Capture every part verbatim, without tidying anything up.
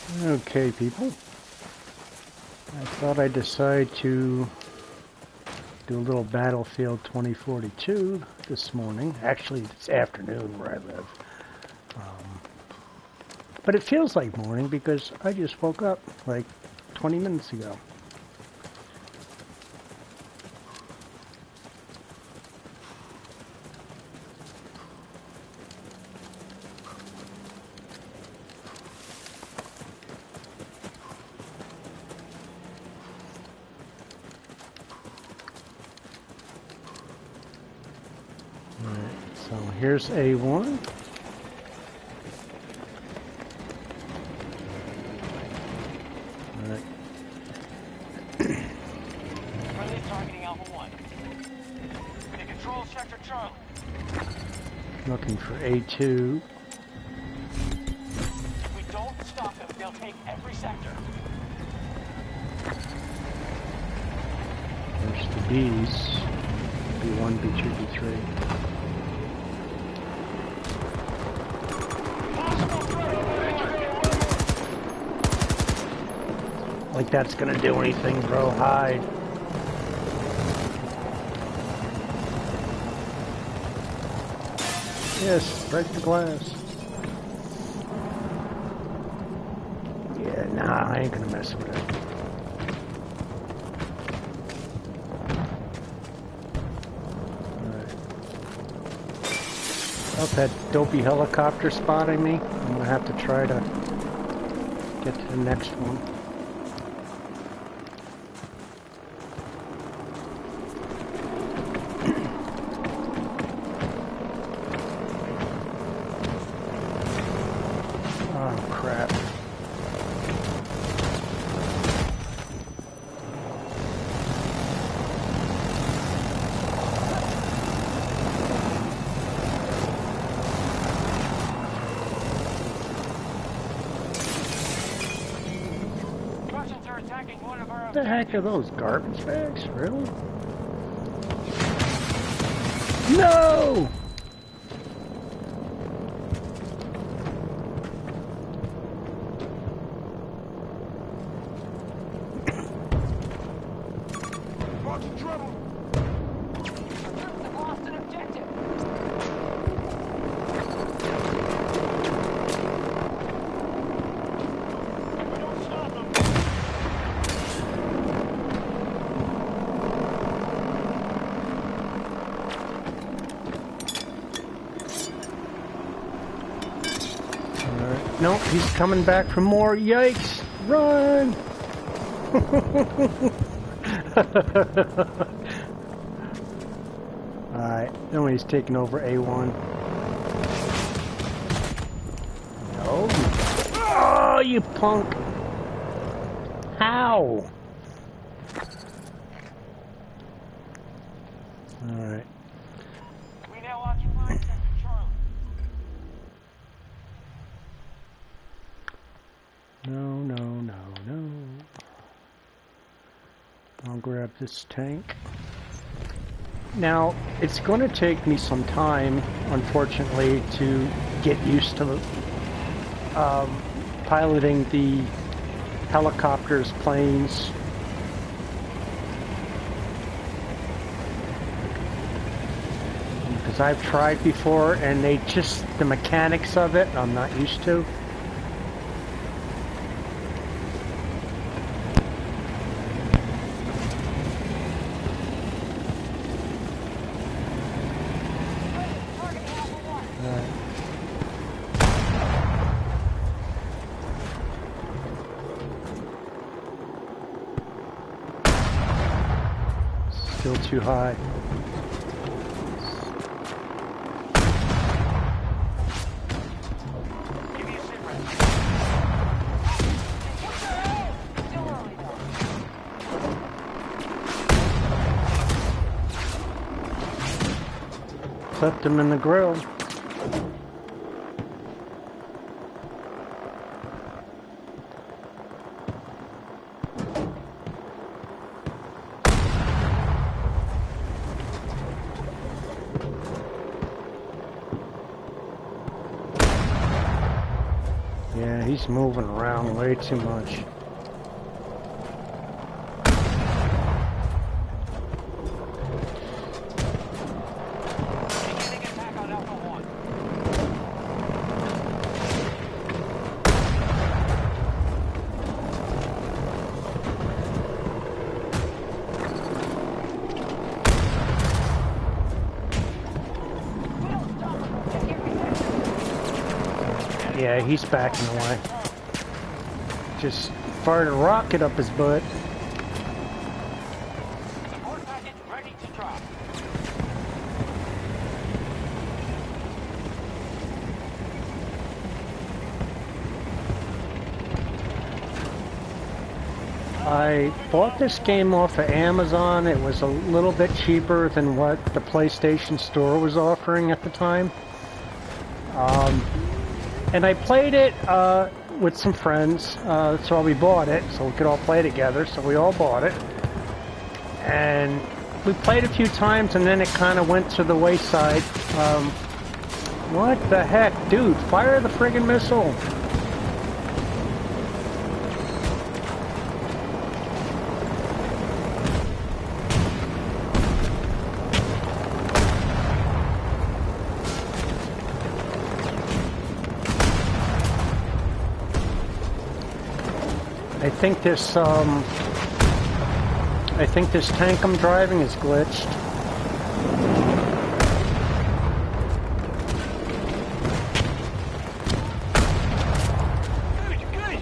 Okay, people. I thought I'd decide to do a little Battlefield twenty forty-two this morning. Actually, it's afternoon where I live. Um, but it feels like morning because I just woke up like twenty minutes ago. So here's A one. Alright. Friendly targeting Alpha one. They control sector Charlie. Looking for A two. If we don't stop them, they'll take every sector. There's the Bs. B one, B two, B three. Like that's gonna do anything, bro. Hide. Yes, break the glass. Yeah, nah, I ain't gonna mess with it. Alright. Oh, that dopey helicopter spotting me. I'm gonna have to try to get to the next one. What the heck are those garbage bags? Really? No! Nope, he's coming back for more. Yikes! Run! Alright, then he's taking over A one. No. Oh, you punk! How? Alright. We now occupy sector Charlie. No, no, no, no. I'll grab this tank. Now, it's going to take me some time, unfortunately, to get used to um, piloting the helicopters, planes. Because I've tried before, and they just, the mechanics of it, I'm not used to. Still too high. Give me a sit rep. Still early though. Clipped him in the grill. Yeah, he's moving around way too much. Beginning attack on Alpha One. Yeah, he's backing away. Just fired a rocket up his butt. Support package ready to drop. I bought this game off of Amazon. It was a little bit cheaper than what the PlayStation Store was offering at the time. Um, and I played it uh, with some friends, uh, so we bought it so we could all play together. So we all bought it, and we played a few times, and then it kind of went to the wayside. Um, what the heck, dude? Fire the friggin' missile! I think this, um, I think this tank I'm driving is glitched. Good, good.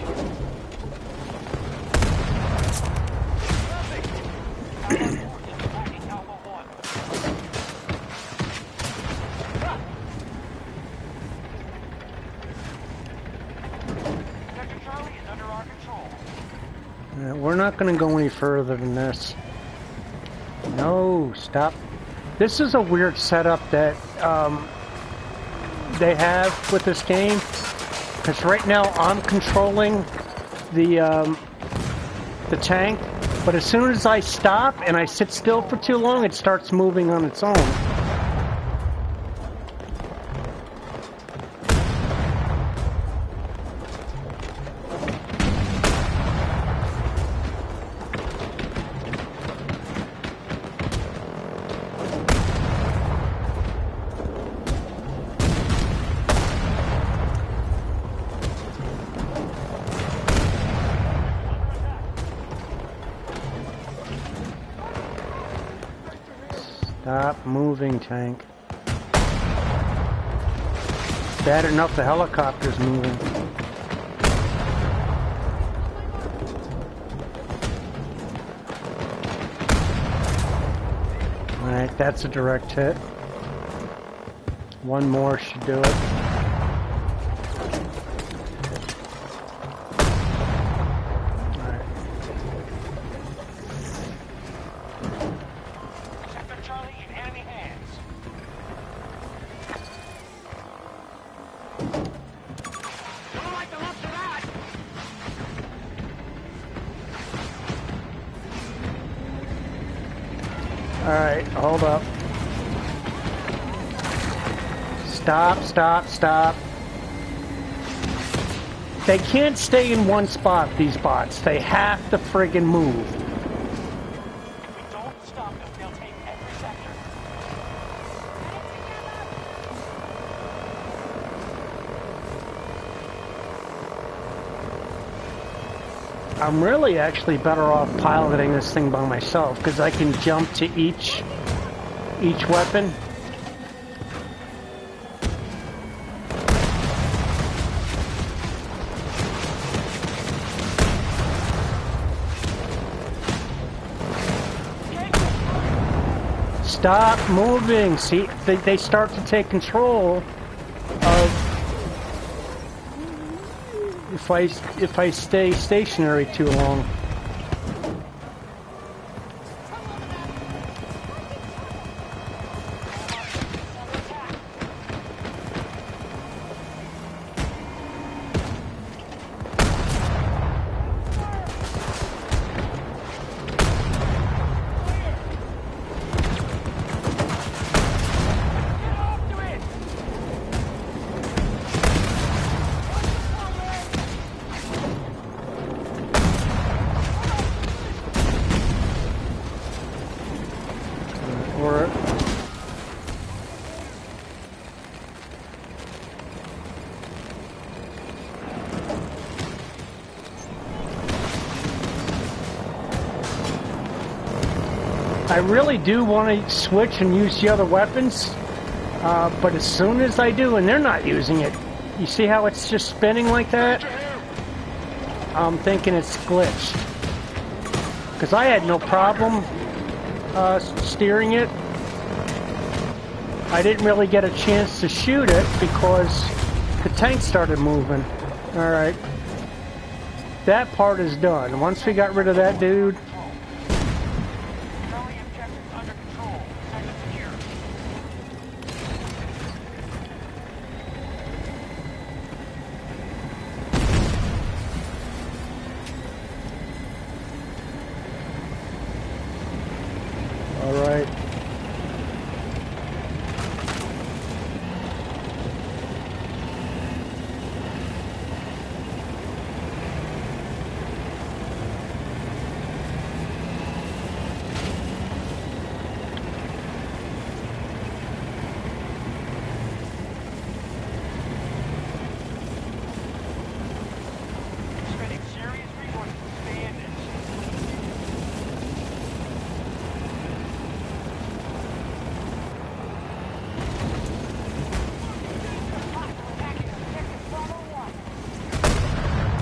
Perfect. Alpha Four is attacking Alpha One. Sector Charlie is under our control. Uh, we're not going to go any further than this. No, stop. This is a weird setup that um, they have with this game. Because right now I'm controlling the um, the tank, but as soon as I stop and I sit still for too long, it starts moving on its own. Stop moving, tank. Bad enough the helicopter's moving. Alright, that's a direct hit. One more should do it. Sector Charlie in enemy hands. Don't like the looks of that. Alright, hold up. Stop, stop, stop. They can't stay in one spot, these bots. They have to friggin' move. If we don't stop them, they'll take every sector. I'm really actually better off piloting this thing by myself because I can jump to each each weapon. Stop moving. See, they, they start to take control of if I if I stay stationary too long. I really do want to switch and use the other weapons, uh, but as soon as I do, and they're not using it, you see how it's just spinning like that? I'm thinking it's glitched. Because I had no problem uh, steering it. I didn't really get a chance to shoot it because the tank started moving. Alright. That part is done. Once we got rid of that dude... Charlie objectives under control. Sector secure. Alright. Spending serious resources to stay in this. Attacking objective Bravo one.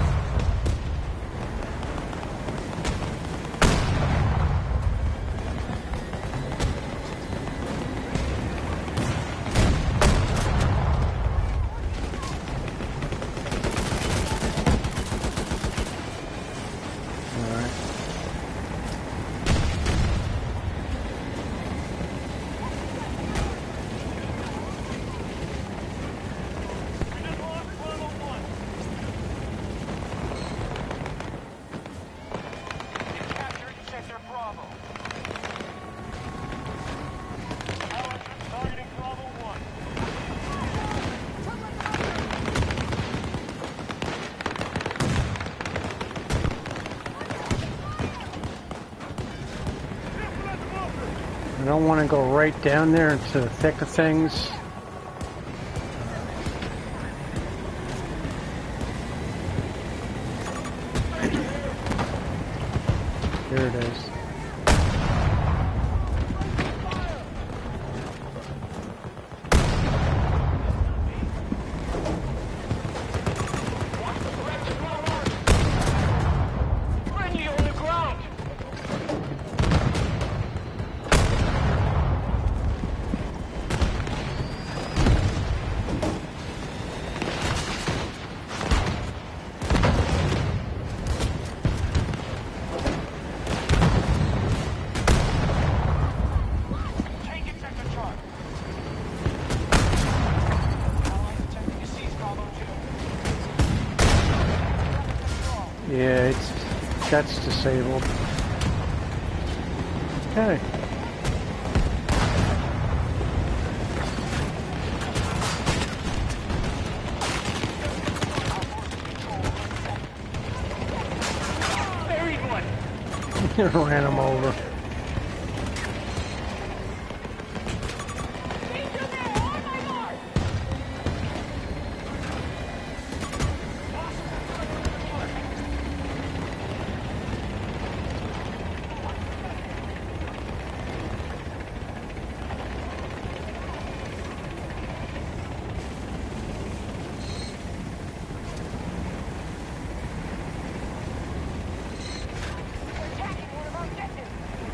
Alright. We just lost Bravo one. You captured Sector Bravo. Allied troops targeting Bravo one. I don't want to go right down there into the thick of things. Here it is. Friendly on the ground. Taking Sector Charlie. Allies attempting to seize Bravo two. Yeah, it's that's disabled. Okay. Very good. Ran him over. Attacking one of our objectives.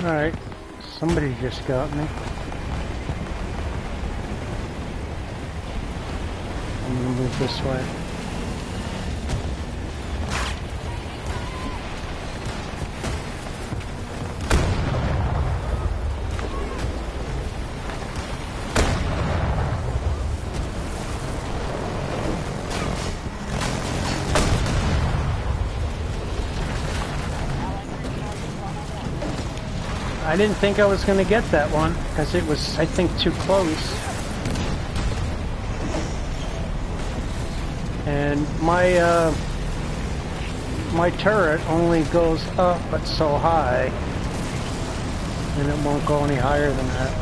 Alright, somebody just got me. I'm gonna move this way. I didn't think I was going to get that one, because it was, I think, too close. And my, uh, my turret only goes up but so high, and it won't go any higher than that.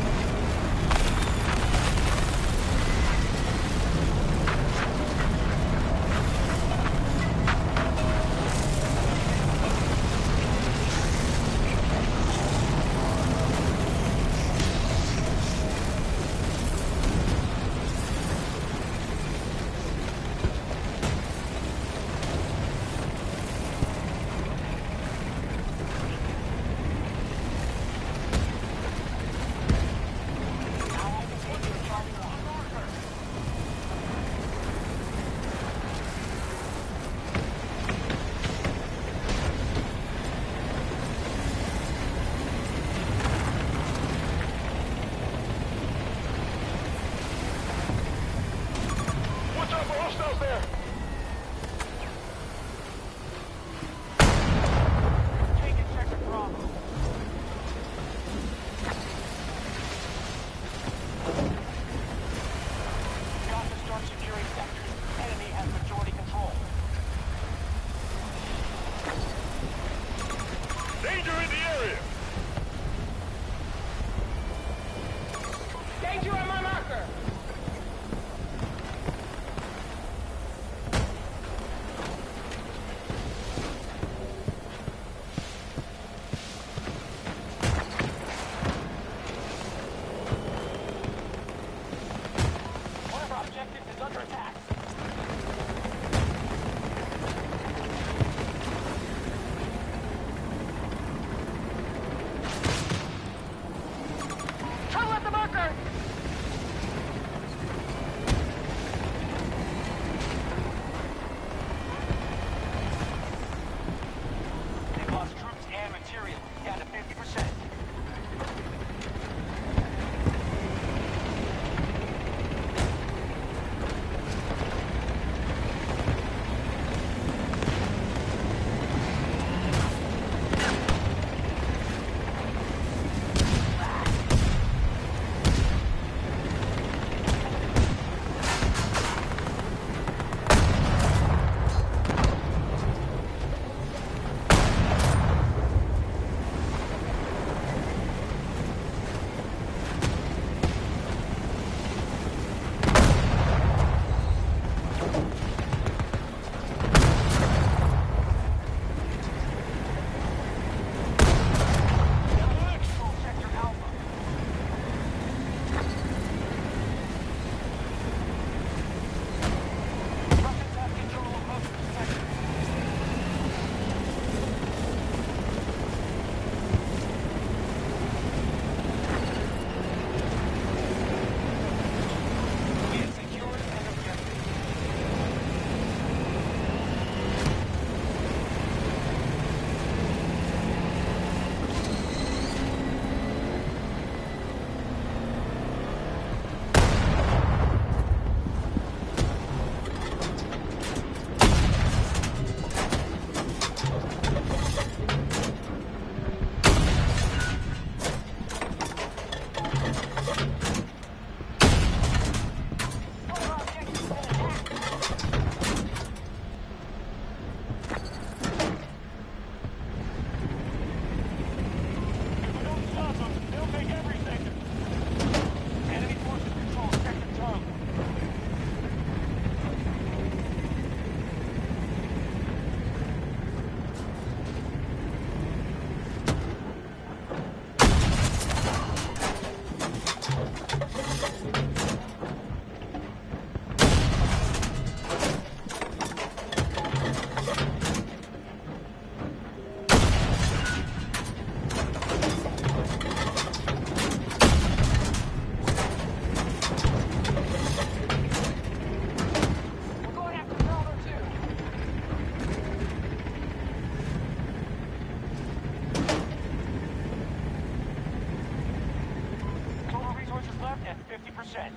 left at fifty percent.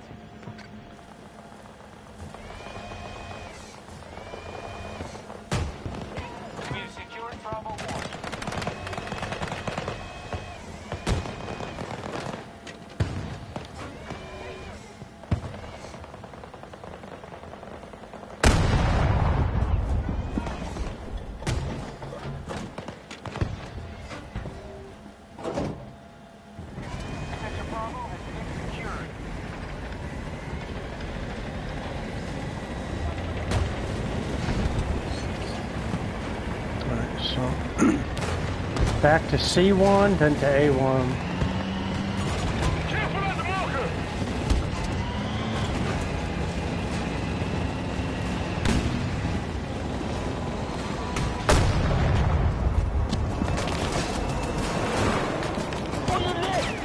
We have secured Bravo one. Sector Bravo has been secured. Alright, so back to C one, then to A one. Careful at the marker! On your left!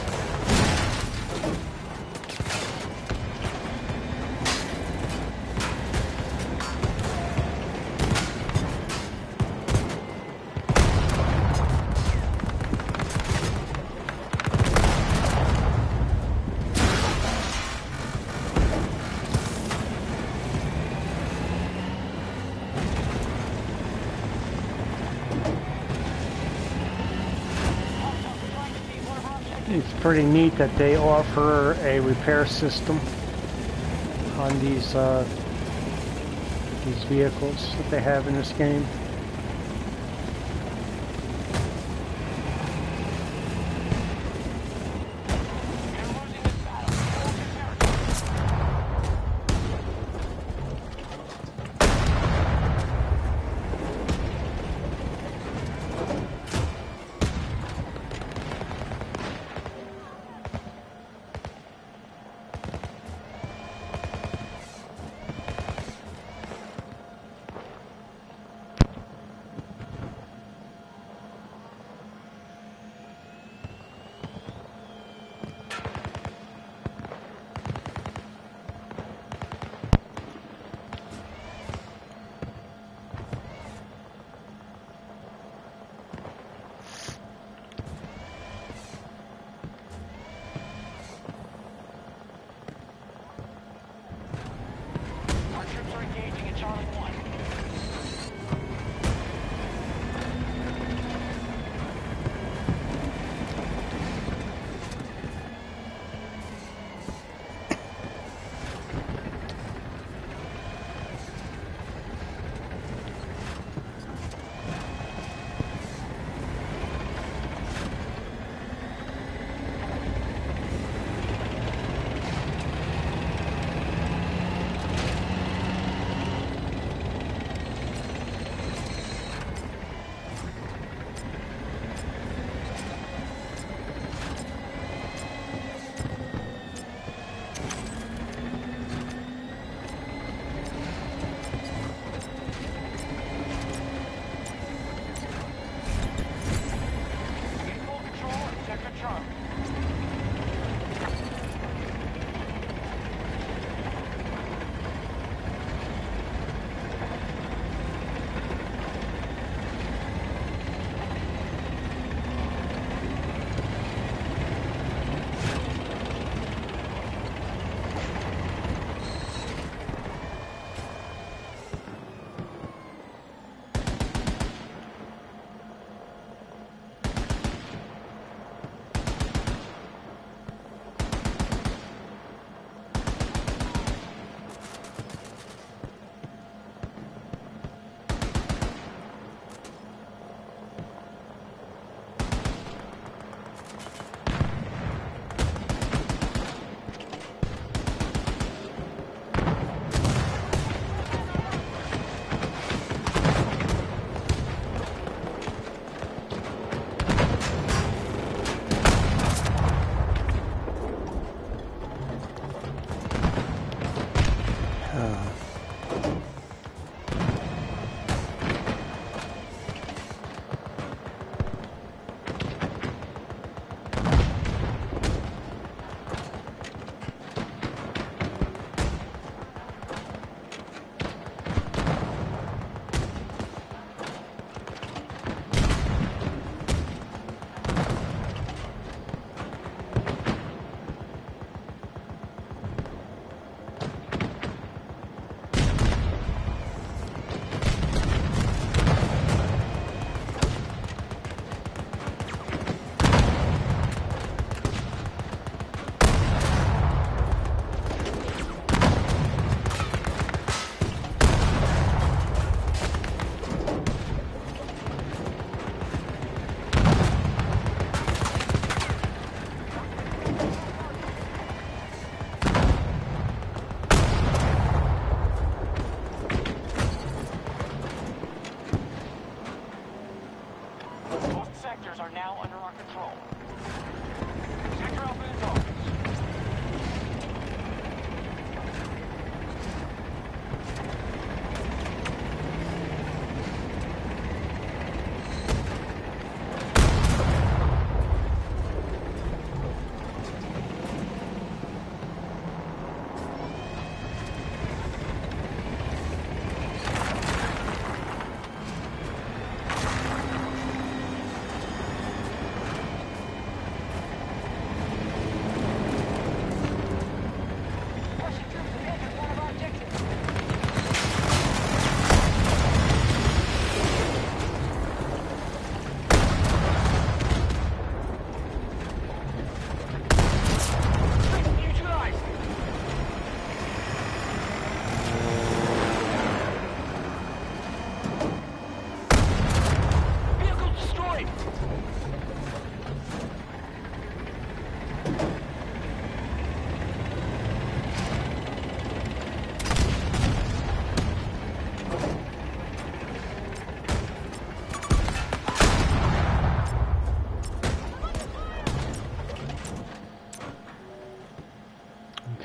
It's pretty neat that they offer a repair system on these uh, these vehicles that they have in this game. You're losing this battle. Hold your territory.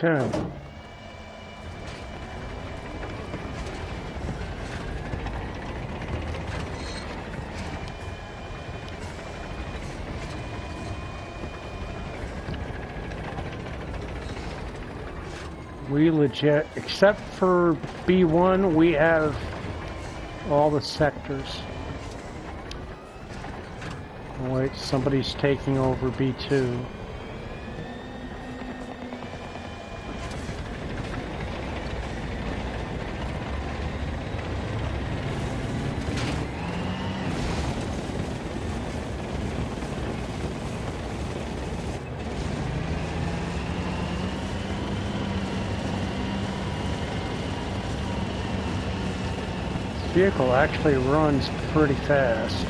Okay. We legit, except for B one, we have all the sectors. Oh, wait, somebody's taking over B two. Vehicle actually runs pretty fast.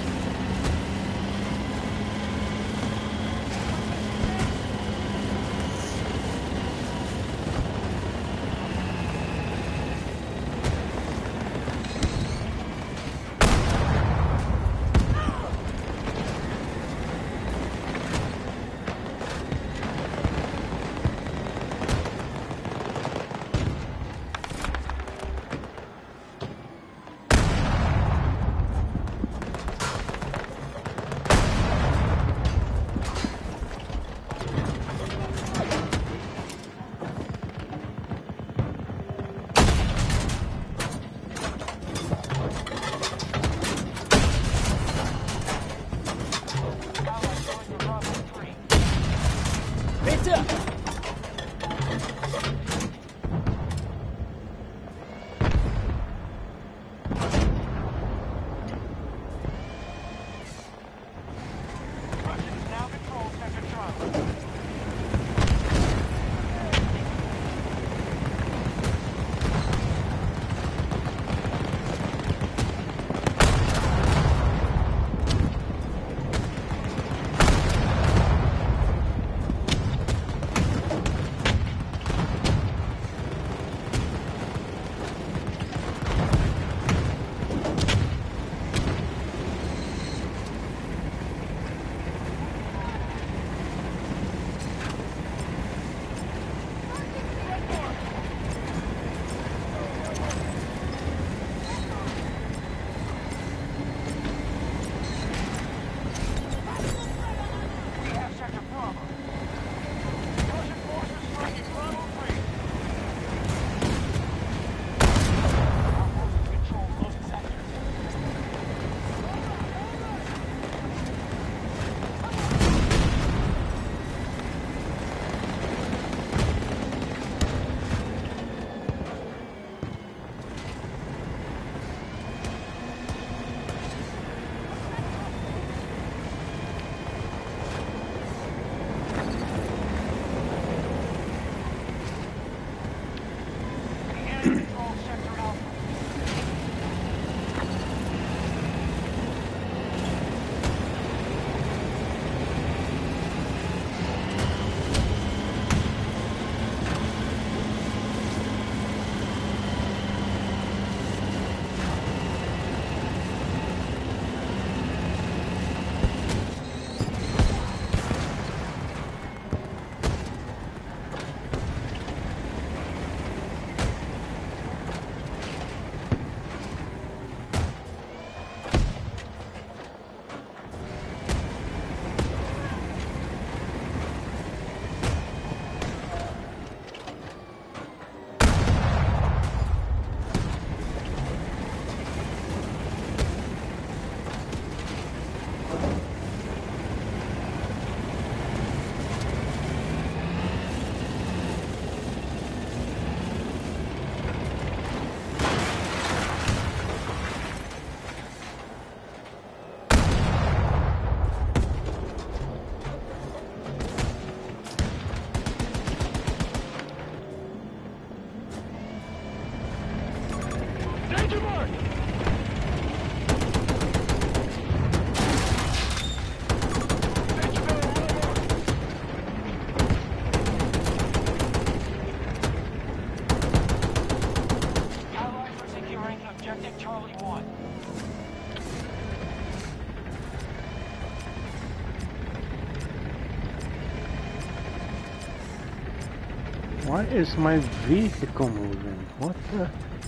Why is my vehicle moving? What the?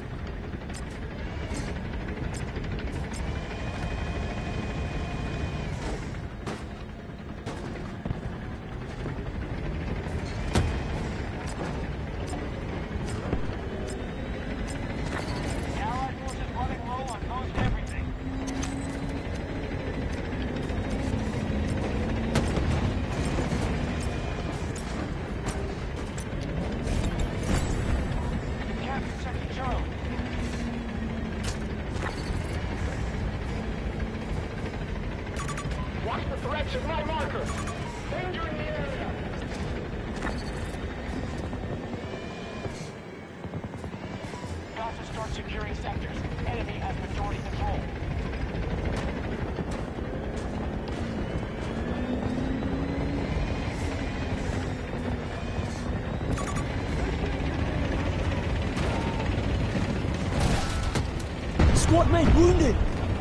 Securing sectors. Enemy has majority control. Squad mate wounded!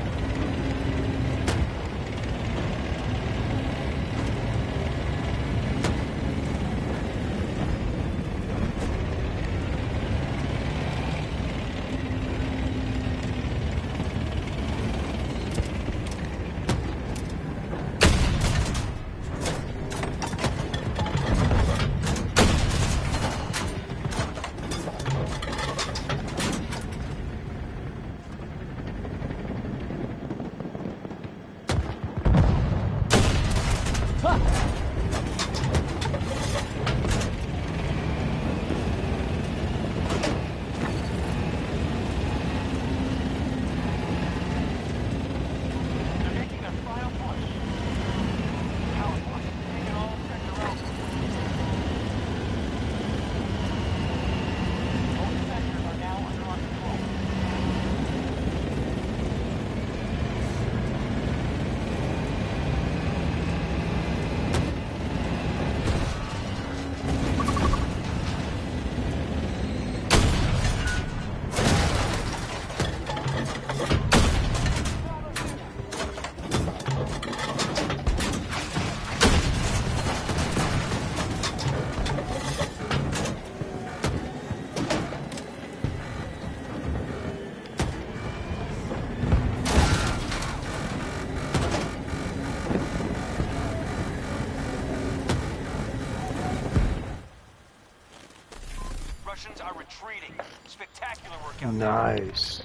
Russians are retreating. Spectacular work out there. Nice.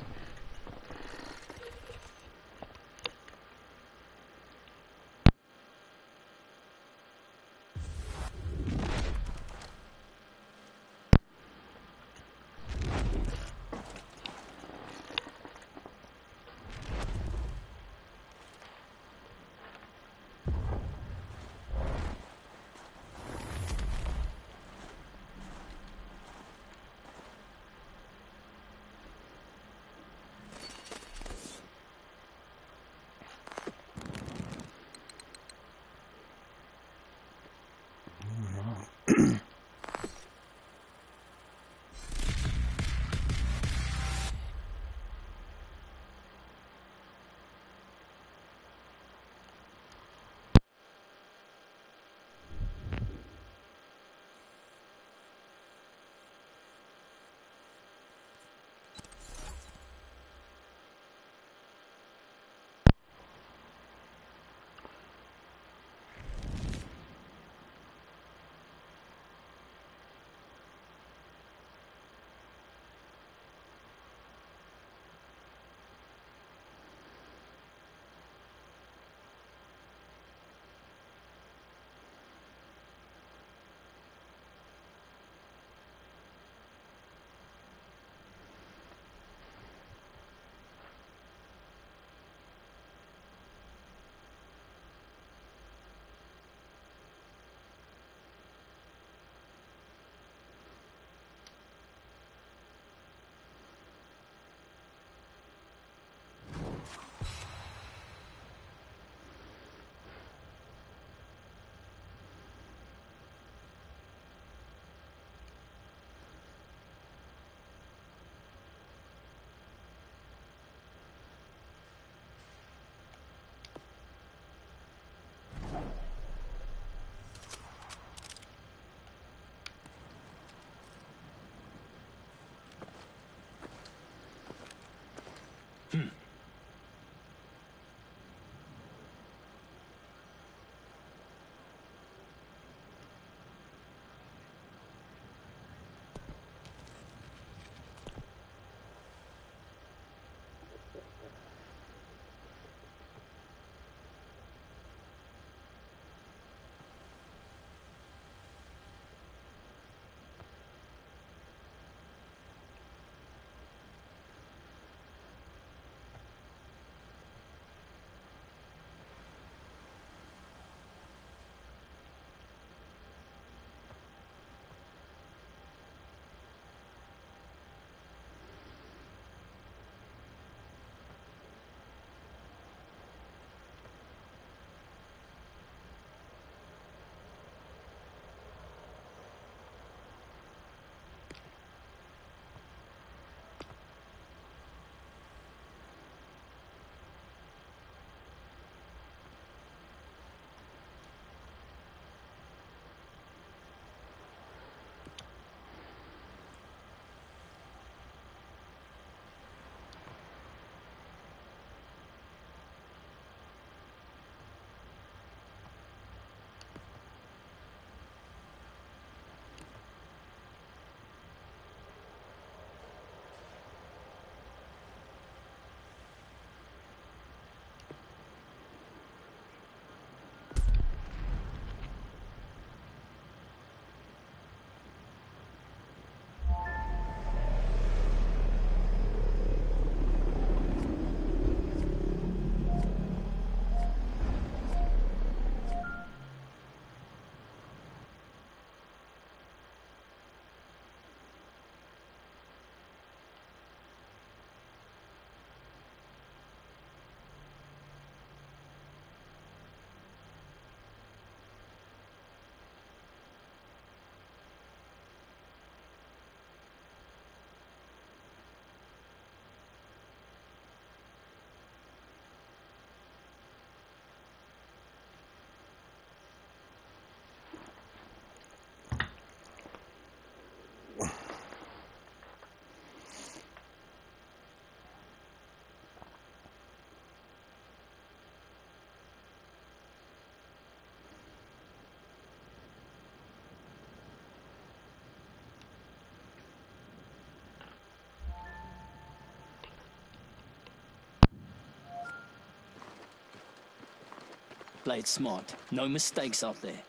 Play it smart. No mistakes out there.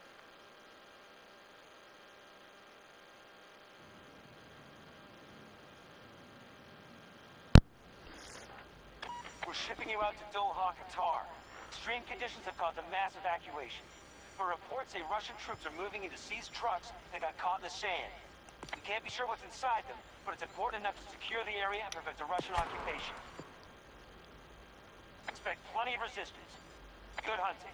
We're shipping you out to Doha, Qatar. Extreme conditions have caused a mass evacuation. But reports say Russian troops are moving into seized trucks that got caught in the sand. We can't be sure what's inside them, but it's important enough to secure the area and prevent a Russian occupation. Expect plenty of resistance. Good hunting.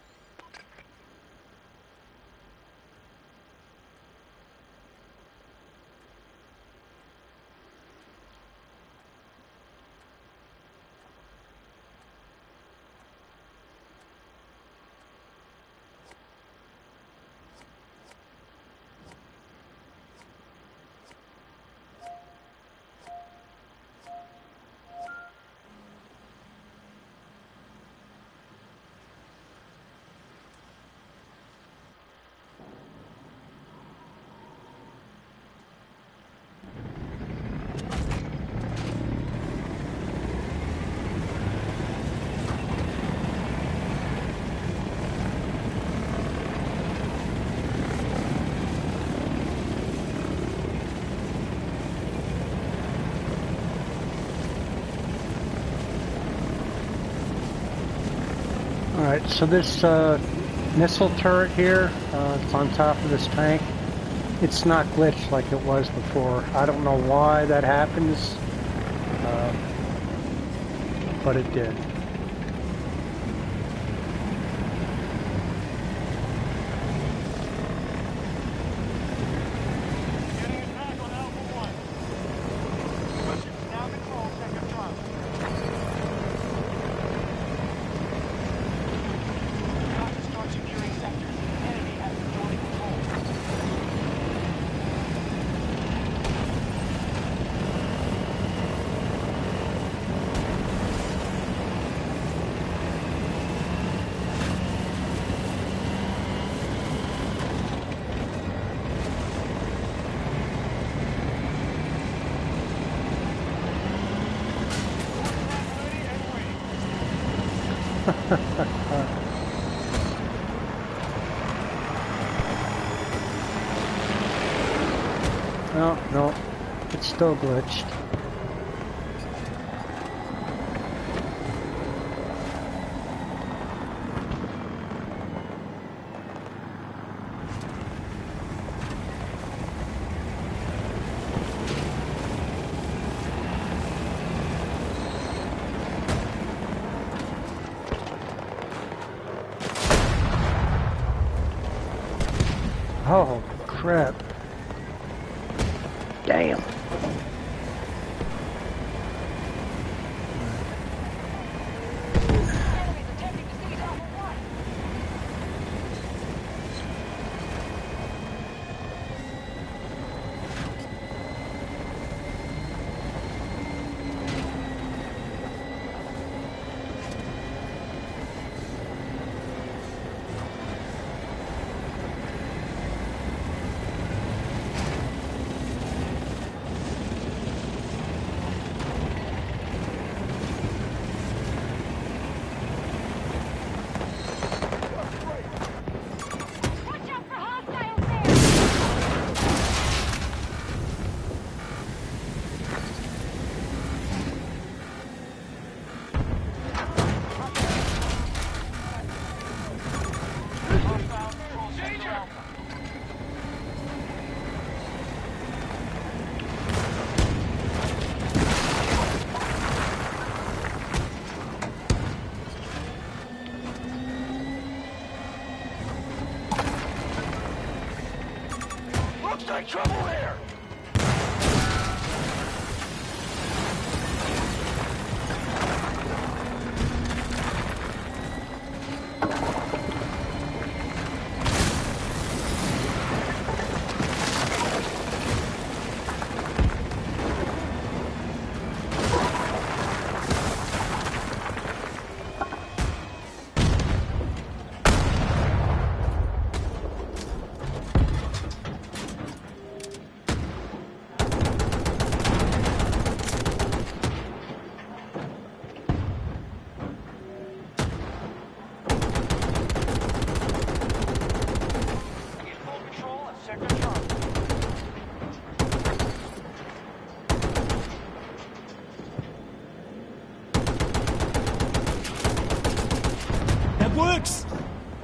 Alright, so this uh, missile turret here, uh, it's on top of this tank. It's not glitched like it was before. I don't know why that happens, uh, but it did. Getting attack on Alpha one. Russians now control Sector Charlie. Got to start securing sectors. Enemy has majority control. No, no, it's still glitched. Oh, crap. Damn. Looks like trouble there! Works!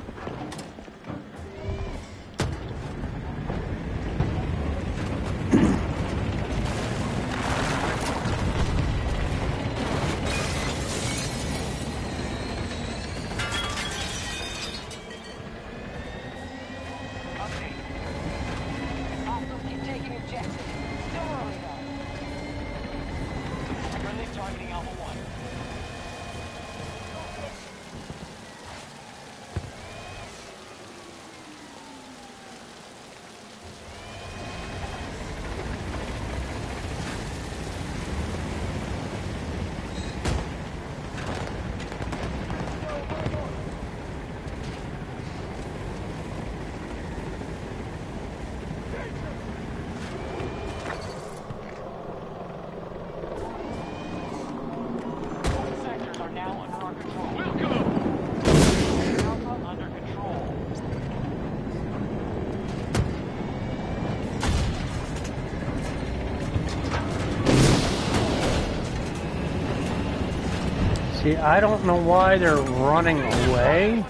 See, I don't know why they're running away.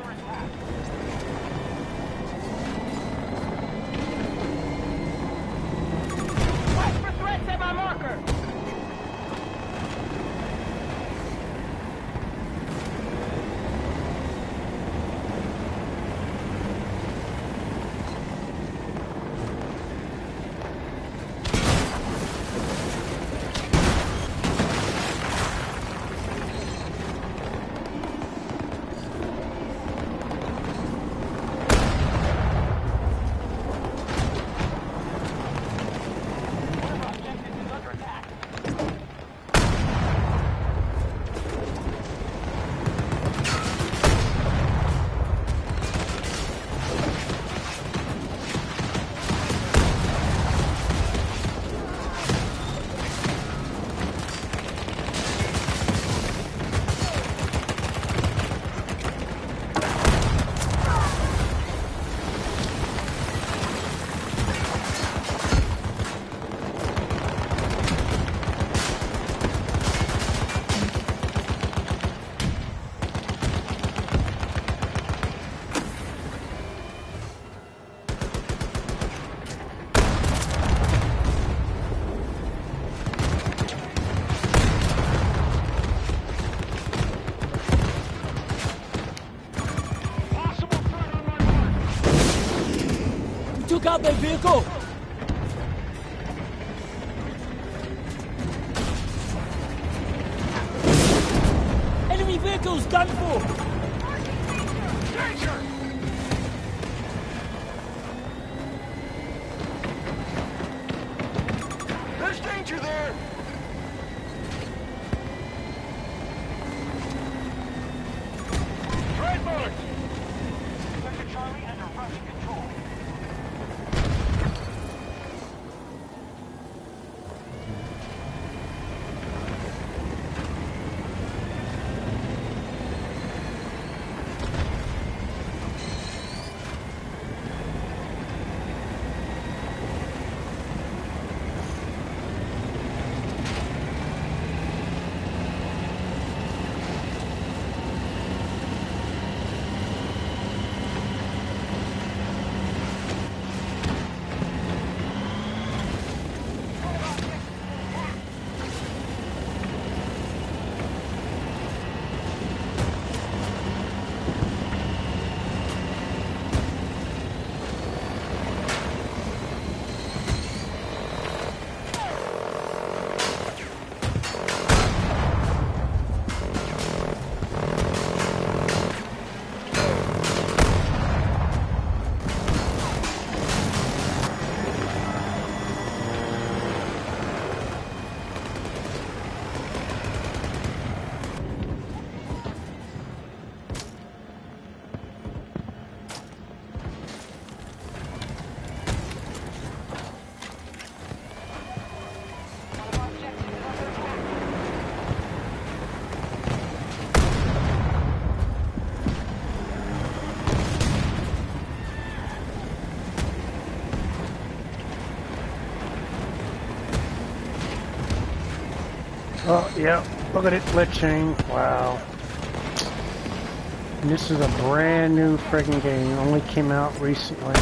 Watch for threats at my marker! their vehicle! Enemy vehicle's done for! Danger! There's danger there! Red mark! Sector Charlie under Russian control. Oh, yeah. Look at it glitching. Wow. And this is a brand new friggin' game. It only came out recently.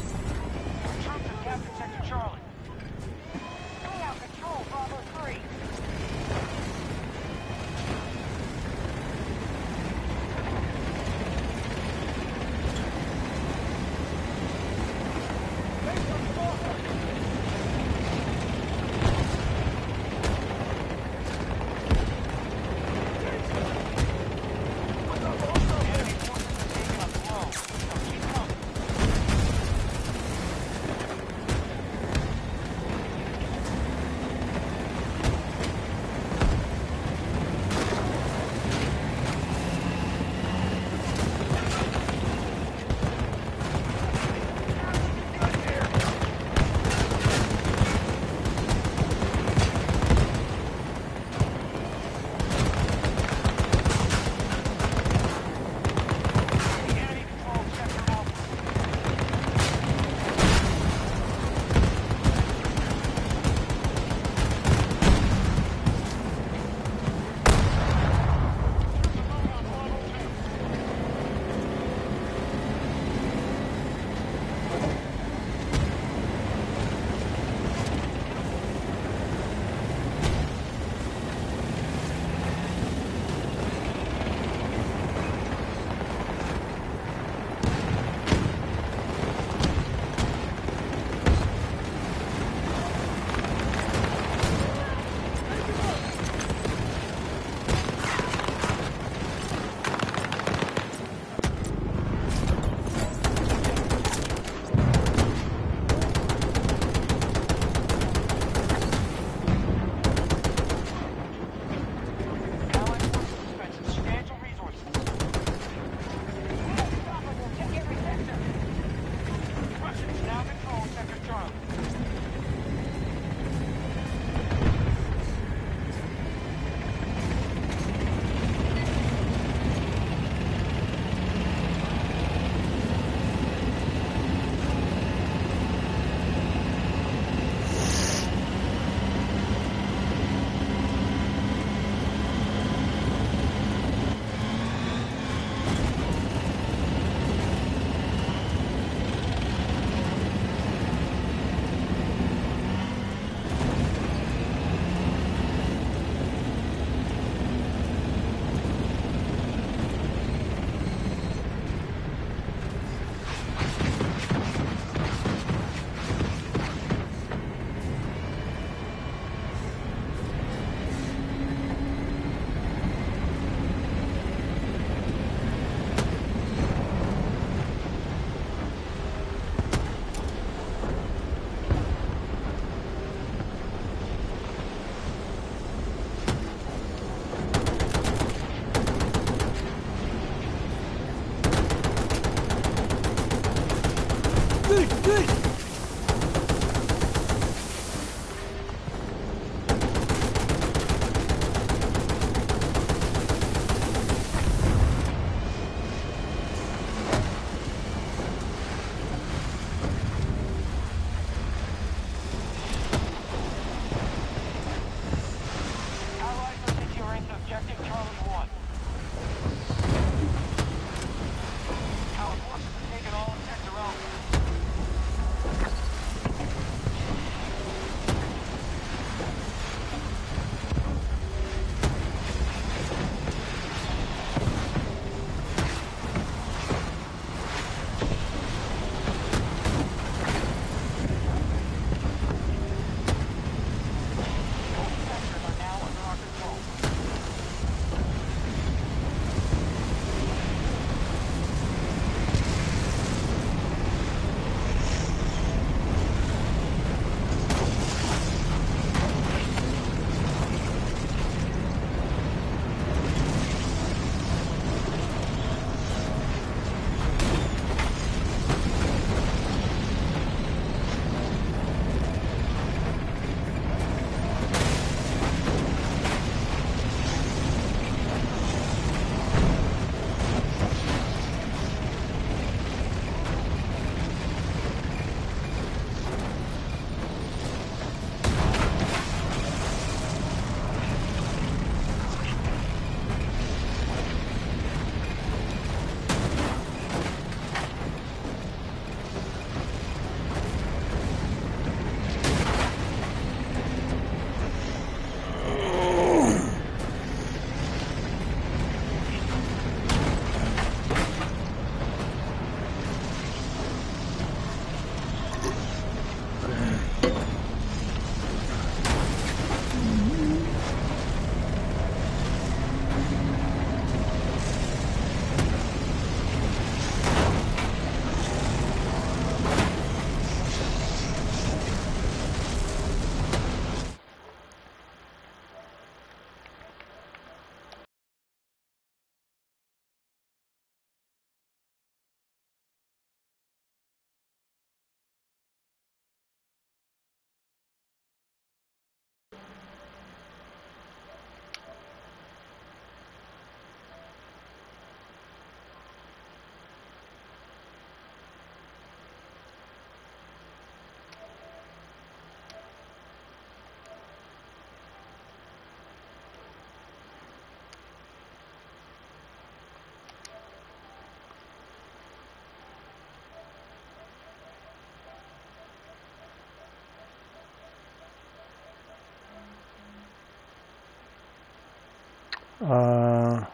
Troops have captured Sector Charlie. Stay out control, Bravo three. Uh,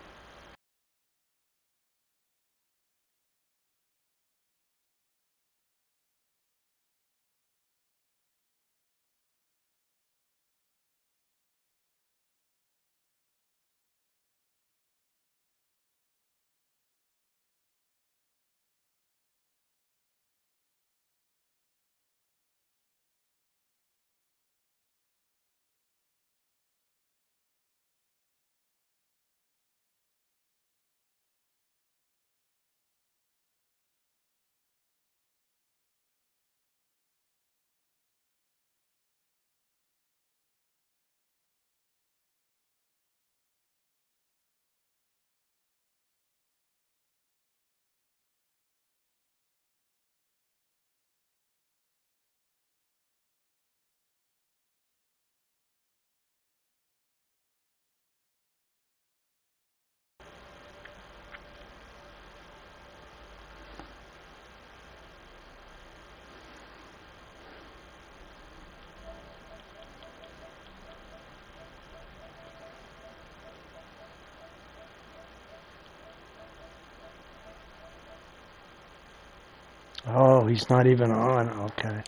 oh, he's not even on. Okay.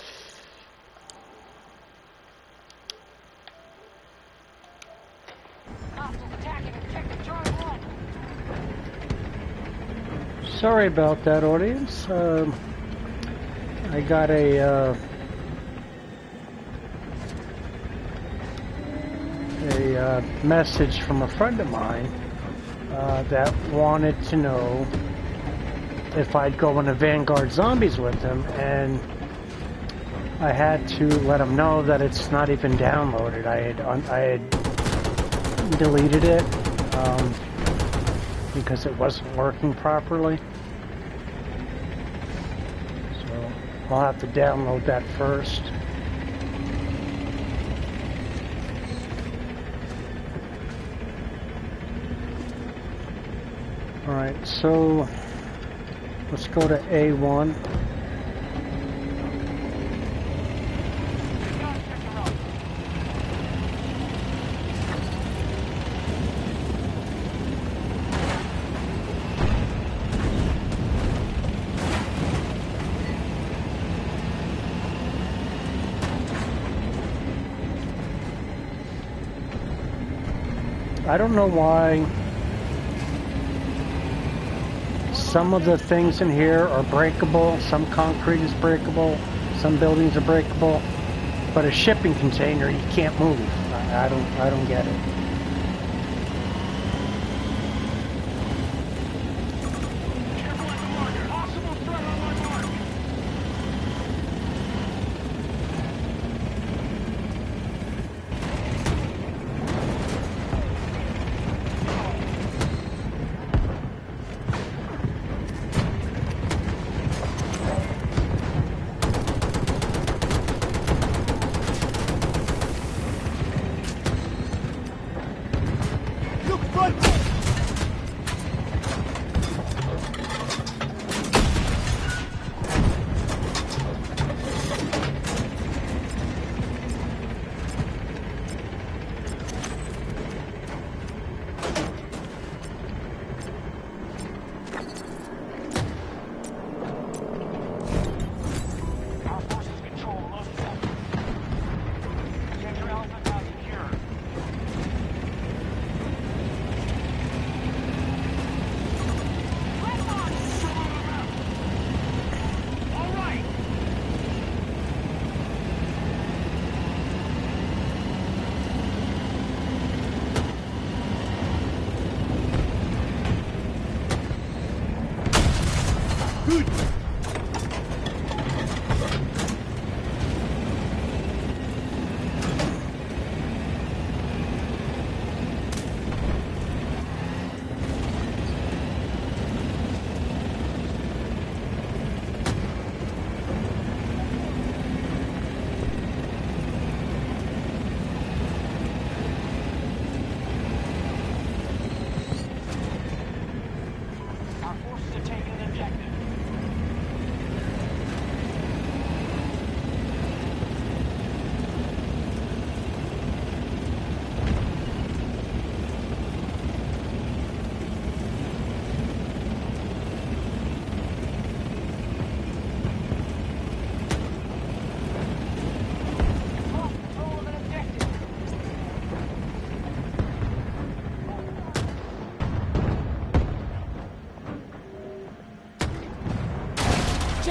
Hostiles attacking objective Charlie one. Sorry about that, audience. Um, I got a uh, a uh, message from a friend of mine uh, that wanted to know if I'd go into Vanguard Zombies with him, and I had to let him know that it's not even downloaded. I had I had deleted it um, because it wasn't working properly. So I'll have to download that first. Alright, so let's go to A one. I don't know why some of the things in here are breakable, some concrete is breakable, some buildings are breakable, but a shipping container you can't move. I, I don't I don't get it.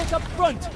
Attack up front!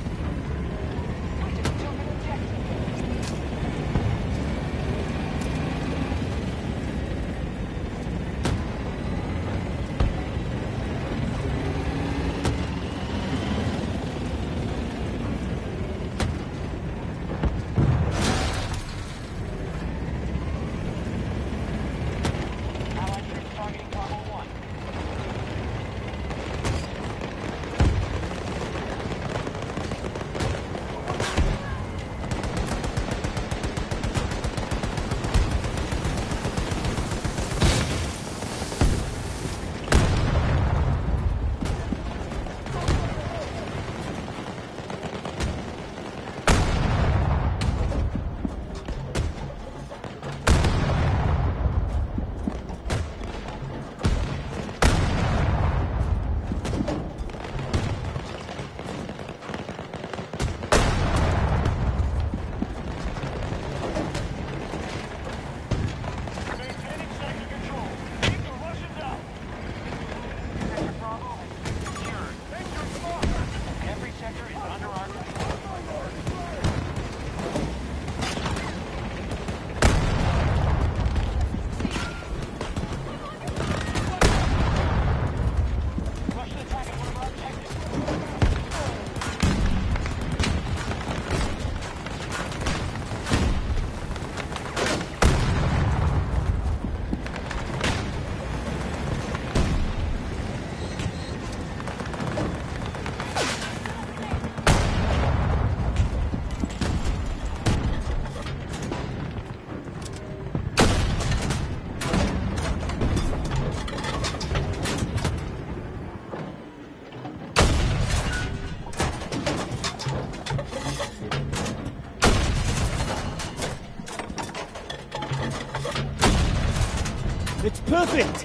It's perfect!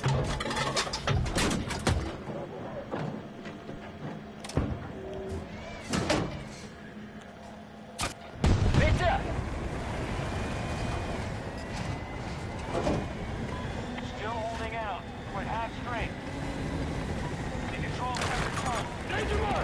Victor! Still holding out. We're at half strength. In control of sector front. Danger mark!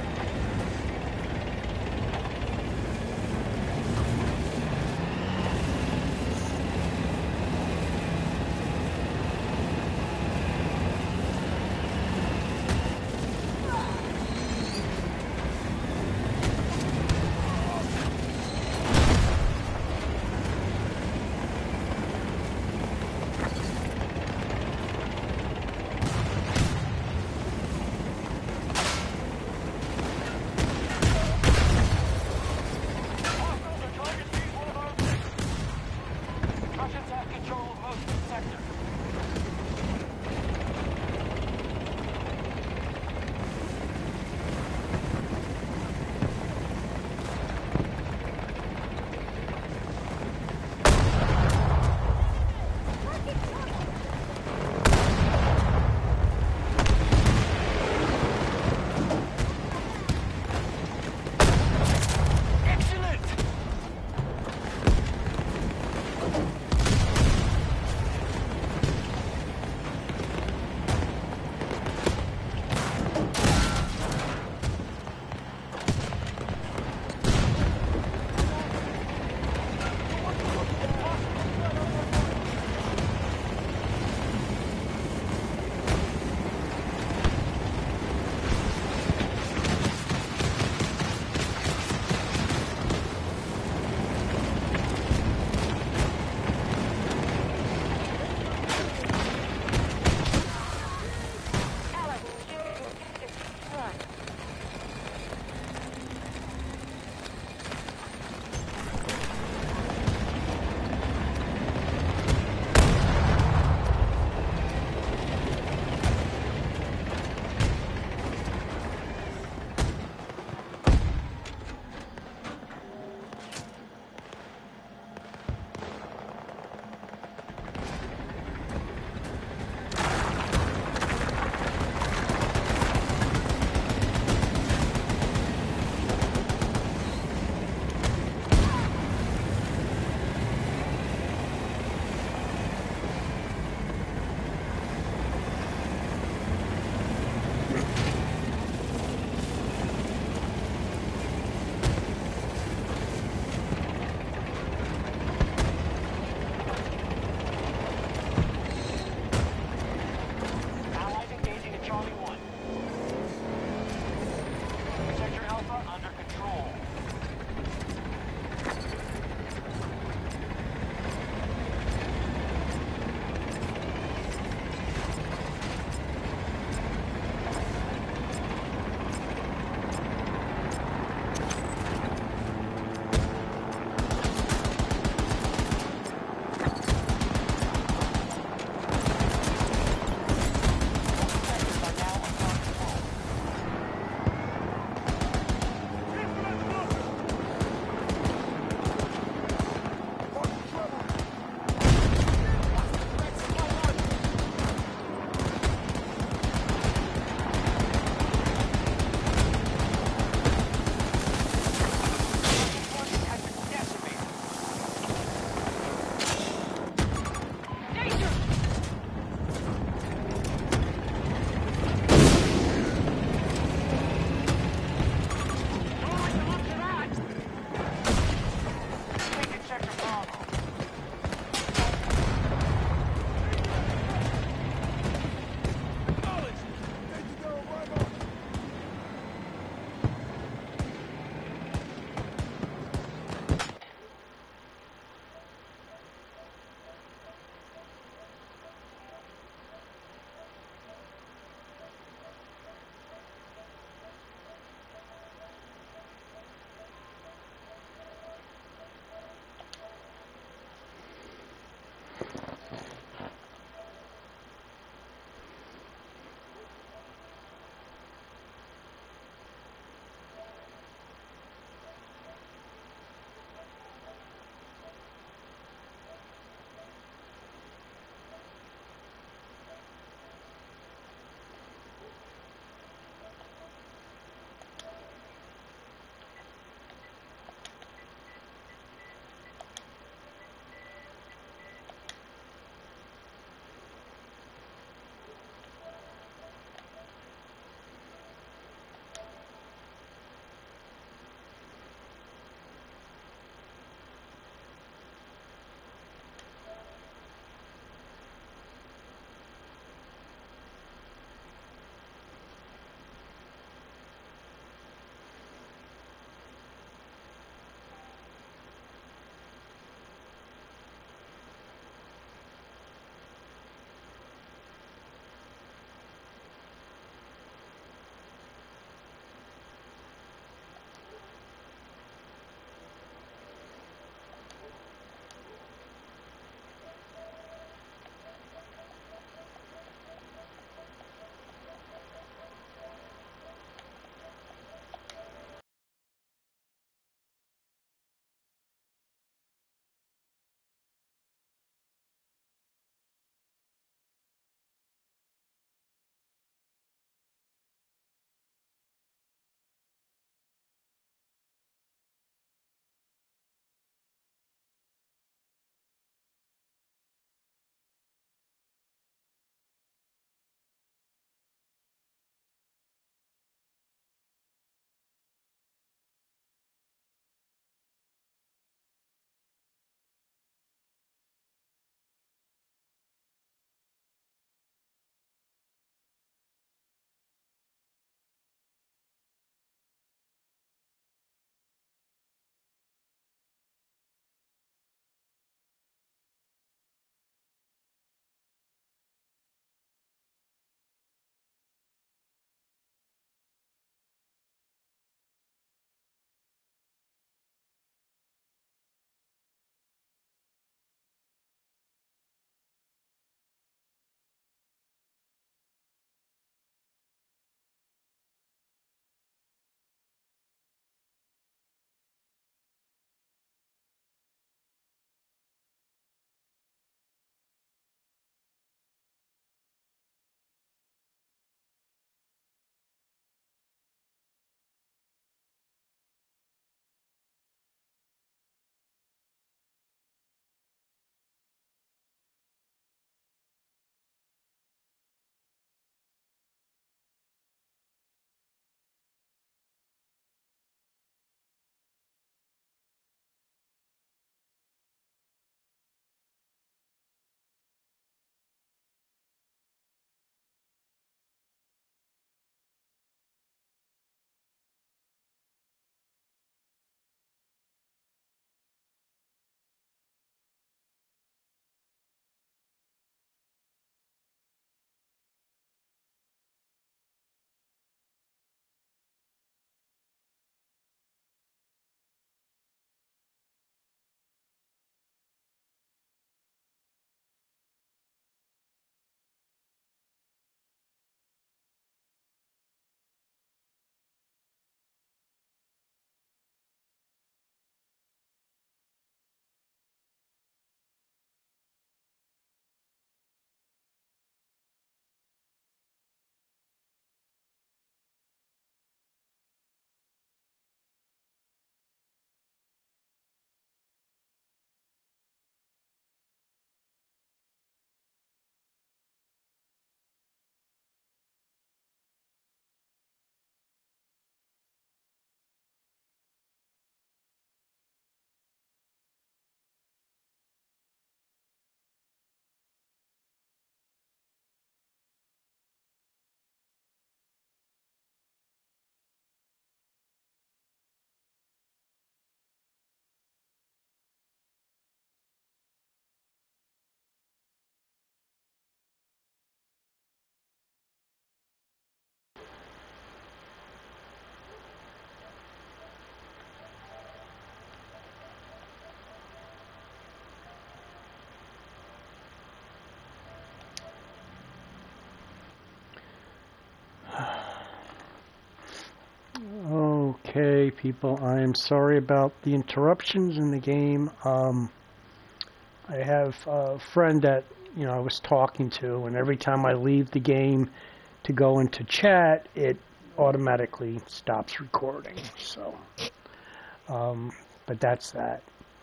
Okay, people, I am sorry about the interruptions in the game. Um, I have a friend that, you know, I was talking to, and every time I leave the game to go into chat, it automatically stops recording. So, um, but that's that.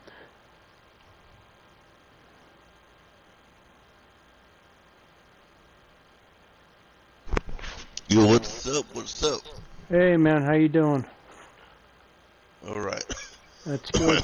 Yo, what's up? What's up? Hey, man, how you doing? All right. That's good.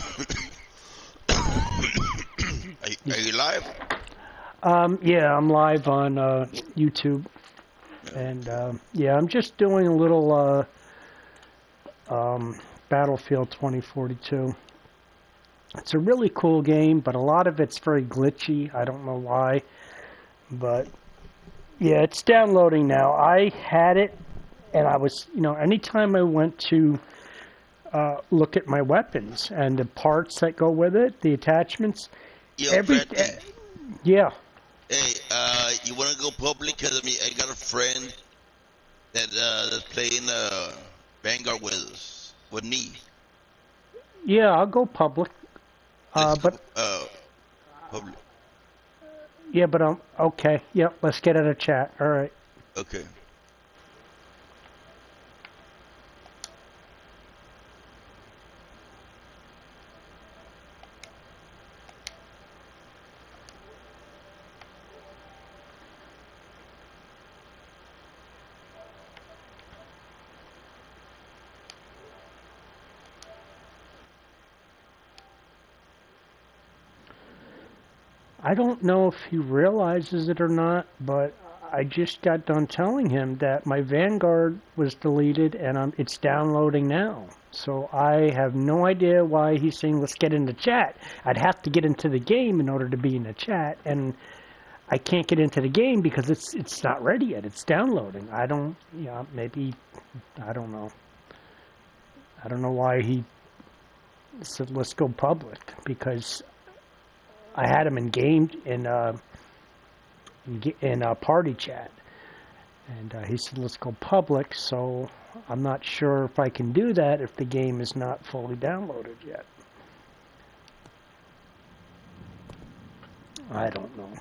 are, you, are you live? Um, yeah, I'm live on uh, YouTube, and uh, yeah, I'm just doing a little uh, um, Battlefield twenty forty-two. It's a really cool game, but a lot of it's very glitchy. I don't know why, but yeah, it's downloading now. I had it, and I was, you know, anytime I went to uh, look at my weapons and the parts that go with it, the attachments, Yo, every, Fatty. uh, yeah. Hey, uh, you want to go public? Because I mean, I got a friend that uh, that's playing uh, Vanguard with us, with me. Yeah, I'll go public. Uh, Let's go but uh, public. yeah, but um, okay. Yep, let's get out of chat. All right. Okay. I don't know if he realizes it or not, but I just got done telling him that my Vanguard was deleted and um, it's downloading now. So I have no idea why he's saying, let's get into chat. I'd have to get into the game in order to be in the chat, and I can't get into the game because it's it's not ready yet. It's downloading. I don't, you know, maybe, I don't know. I don't know why he said, let's go public, because I had him in game in uh, in, in uh, party chat, and uh, he said, "Let's go public." So I'm not sure if I can do that if the game is not fully downloaded yet. I don't know.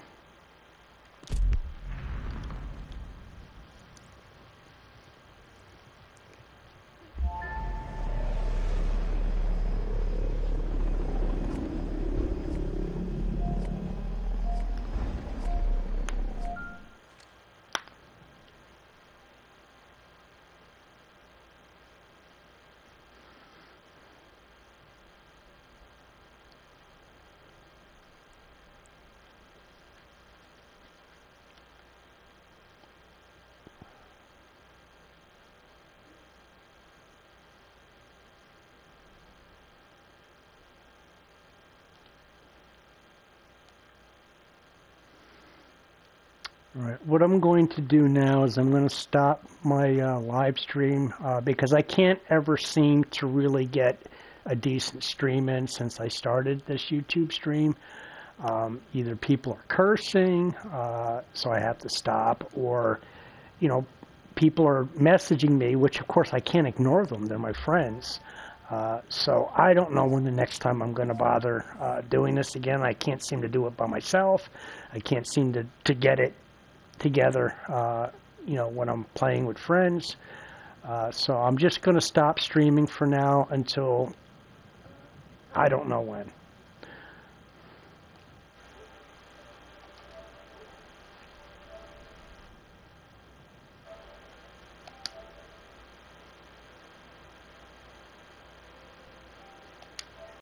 All right, what I'm going to do now is I'm going to stop my uh, live stream uh, because I can't ever seem to really get a decent stream in since I started this YouTube stream. Um, either people are cursing, uh, so I have to stop, or, you know, people are messaging me, which of course I can't ignore them. They're my friends. Uh, so I don't know when the next time I'm going to bother uh, doing this again. I can't seem to do it by myself. I can't seem to, to get it together, uh, you know, when I'm playing with friends. Uh, so I'm just going to stop streaming for now until I don't know when.